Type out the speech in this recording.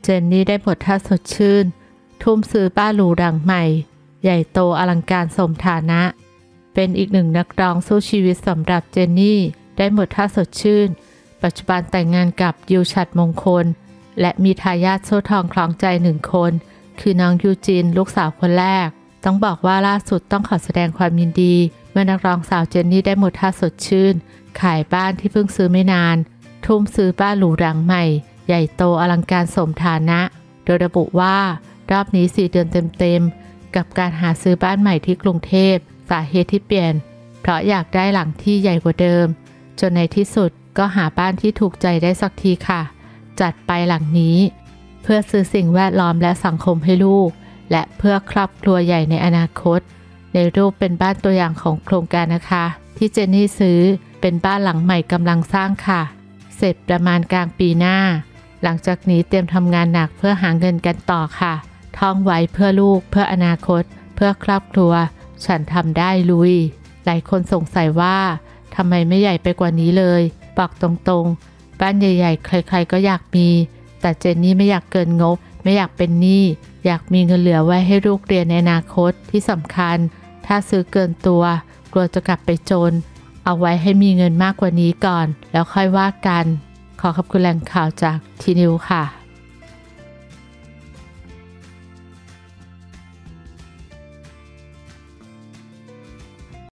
เจนนี่ได้บทท่าสดชื่นทุ่มซื้อบ้านหรูหลังใหม่ใหญ่โตอลังการสมฐานะเป็นอีกหนึ่งนักร้องสู้ชีวิตสำหรับเจนนี่ได้หมดท่าสดชื่นปัจจุบันแต่งงานกับยูฉัตรมงคลและมีทายาทโซ่ทองคล้องใจ1 คนคือน้องยูจินลูกสาวคนแรกต้องบอกว่าล่าสุดต้องขอแสดงความยินดีเมื่อนักร้องสาวเจนนี่ได้หมดท่าสดชื่นขายบ้านที่เพิ่งซื้อไม่นานทุ่มซื้อบ้านหรูหลังใหม่ใหญ่โตอลังการสมฐานะโดยระบุว่ารอบนี้4 เดือนเต็มๆกับการหาซื้อบ้านใหม่ที่กรุงเทพสาเหตุที่เปลี่ยนเพราะอยากได้หลังที่ใหญ่กว่าเดิมจนในที่สุดก็หาบ้านที่ถูกใจได้สักทีค่ะจัดไปหลังนี้เพื่อซื้อสิ่งแวดล้อมและสังคมให้ลูกและเพื่อครอบครัวใหญ่ในอนาคตในรูปเป็นบ้านตัวอย่างของโครงการนะคะที่เจนนี่ซื้อเป็นบ้านหลังใหม่กำลังสร้างค่ะเสร็จประมาณกลางปีหน้าหลังจากนี้เตรียมทำงานหนักเพื่อหาเงินกันต่อค่ะท่องไว้เพื่อลูกเพื่ออนาคตเพื่อครอบครัวฉันทำได้ลุยหลายคนสงสัยว่าทำไมไม่ใหญ่ไปกว่านี้เลยบอกตรงๆบ้านใหญ่ๆใครๆก็อยากมีแต่เจนนี่ไม่อยากเกินงบไม่อยากเป็นหนี้อยากมีเงินเหลือไว้ให้ลูกเรียนในอนาคตที่สำคัญถ้าซื้อเกินตัวกลัวจะกลับไปจนเอาไว้ให้มีเงินมากกว่านี้ก่อนแล้วค่อยว่ากันขอขอบคุณแหล่งข่าวจากทีนิวค่ะ